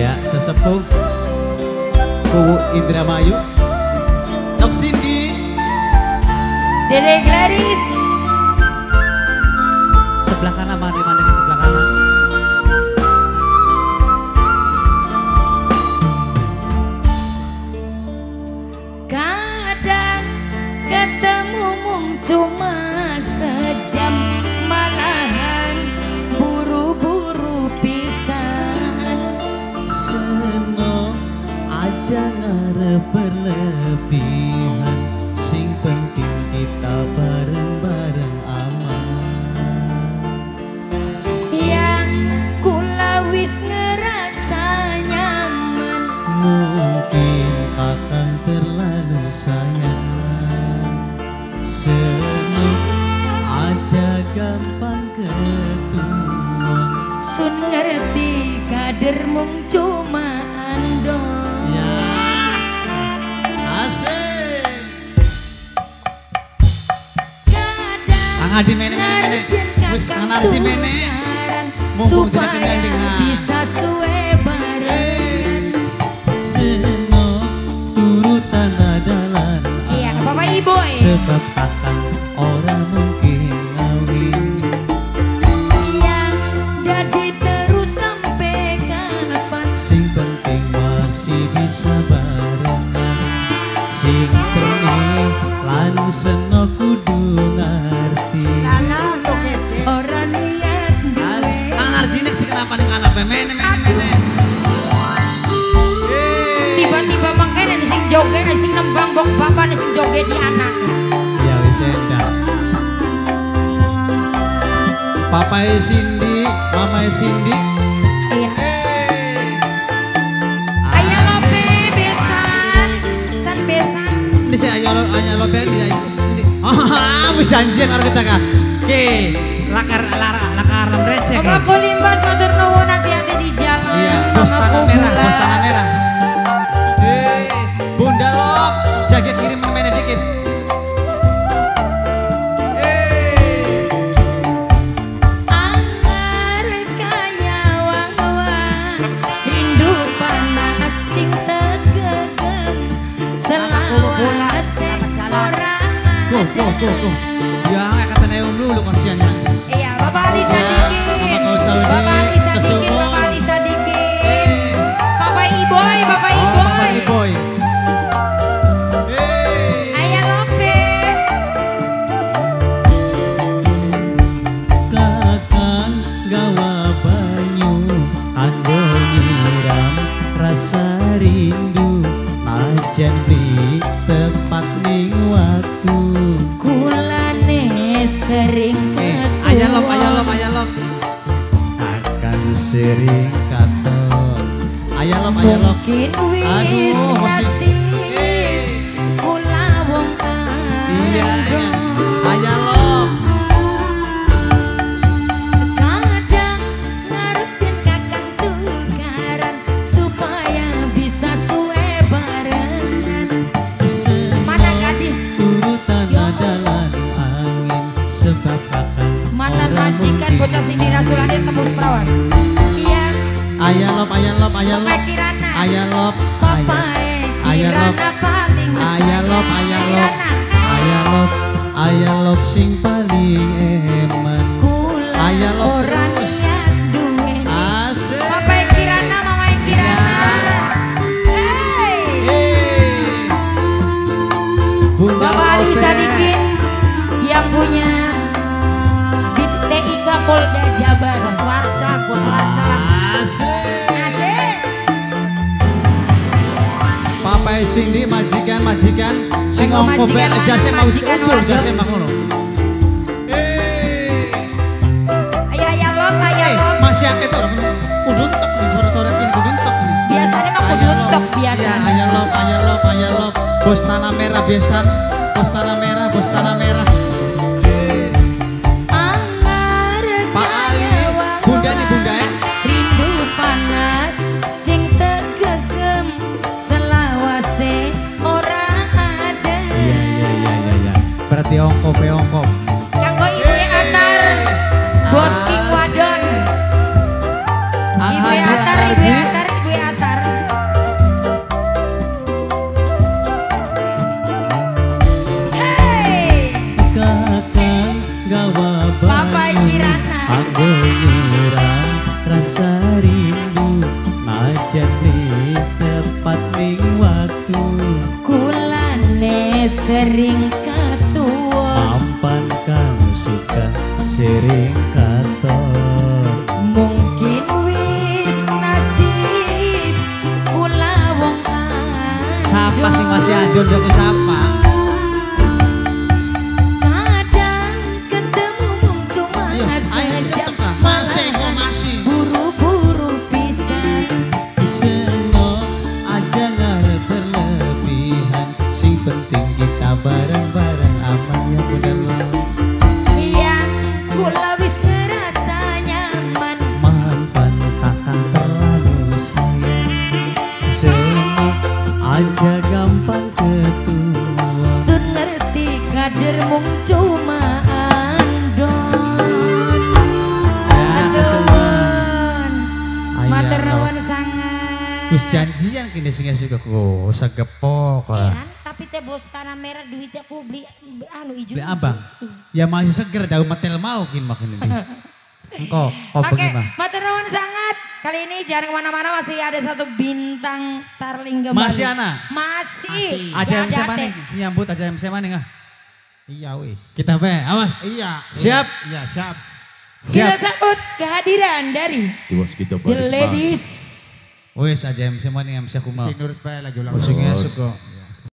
Ya, sesepuh Kuwu Indramayu. Nok Cindy. Dede Gladys. Sebelah kanan, mari mana di sebelah kanan. Kadang ketemu mung cuma sejam, malahan buru-buru pisan. Seno aja ngarep berlebihan, sing penting kita bareng-bareng aman. Yang kula wis ngerasa nyaman, Mungkin kakang terlalu sayang. Seno aja gampang ketuan. sun ngerti kader mung cuma andon. Ya, asik. Kadang Adi mene. Wis Adi mene. Mumpung tidak supaya kegandengan. bisa suwe bareng. Seno turutan adalah Iya, Bapak Ibu. sebab kakang orang mungkin ngawin. Yang jadi terus sampai kapan? Sing penting masih bisa barengan. Sing penting lan seno kudu ngerti. Orang niat As, Arjinik sih kenapa nih kanapnya mene. tiba-tiba makanya sing joget sing nembang bok bapak sing joget di anak. Ya wis endah. Papa Cindy, Mama Cindy. Iya. Ayah lope besan, san besan. Ini sih ayo lope di. Oh, wis janjian karo kita Kak. Oke, lakar receh. Bapak Kulimbas matur nuwun hati-hati di jalan. Iya, bos tanah merah. Bunda Lop, jaga kirim mana dikit. Angar kaya wang-wang, rindu panas sing tegegem, selawase orang Go. Ya, katanya dulu kasihannya. Iya, Bapak Ali Sadiki. Mama kau Saudi, Bapak Ali Sadiki, kesumun. Bapak Ali Sadiki. Bapak Iboy, Bapak Oh, Iboy. Bapak Iboy. Ayah Lope. Kakang gawa banyu kanggo nyiram rasa rindu, najan beri tepat ning waktu. Kulane sering Ayah lop. Akan sering katon. Ayah lop. Mungkin wis Aduh, masih. kasih kula wong Iya, andong. ayah lop. Kadang ngarepin kakang tukaran supaya bisa suwe barengan. Mana gadis? Turutan adalah angin, sebab kakang Mantan orang majikan mungkin. bocah Cindy Rasulani tembus perawan. Iya, Ayah lop. Bapak Kirana. Ayah lop. Papae Ayah lop. Kirana paling Ayah lop. Kirana. Ayah lop sing paling eman. Kula Ayah lop orang terus. yang duweni. Asik. Papae Kirana, Mamae Kirana. Hey. Bunda Bapak Ali Lope. Sadikin yang punya di TIK Polda Jabar. Asik. Asik. Papa Cindy majikan sing Kalau ongko be majikan jase mana, mau majikan ucul wadon. jase mah ngono. Ayah lop. Masih akeh to kudun tok di sore-sore ini kudun tok. Biasanya mah kudu tok biasa. Ya, ayah lop. Bos tanah merah besan. Bos tanah merah. Angar Pak Ali, kaya wang-wang, Bunda nih, Bunda ya. rindu panas sing tegegem, selawase orang ada. Iya. Berarti ongko. Kanggo Ibu Atar, Bos King Wadon. Ibu Atar. mawa Bapak banyu Kirana. anggo nyurang rasa rindu najan li tepat ning waktu Kulane sering katua mampan kang suka sering katon mungkin wis nasib kula wong adon. Siapa sih masih adon joko siapa? Kadang ketemu mung cuma sejam Masih kok masih. buru-buru pisan. Seno aja ngarep berlebihan sing penting kita bareng-bareng aman ya bener Yang kula wis ngerasa nyaman mampan takkan terlalu sayang Seno aja gampang ketua sun ngerti kader mung cuma andon. Asuhan matur nuwun sangat. Wis janjian kini sing suka ku sagepok. Kan tapi teh bos tanah merah duitnya aku beli anu ijo. Beli abang. Ya masih seger daun metel mau kin makin ini. Engkau, kau Oke, pergi mah. matur nuwun sangat. Kali ini jangan kemana-mana, masih ada satu bintang Tarling Gembali. Masih ana? Masih. Aja Ya, MC ada mana? teh. Si nyambut aja MC mana nggak? Iya wis. Kita be, awas. Iya. Siap? Iya siap. Kita Siap. sambut kehadiran dari Tiwas kita The Ladies. Wes aja MC mana MC aku mau. Si nurut bae lagi ulang. Musiknya suka.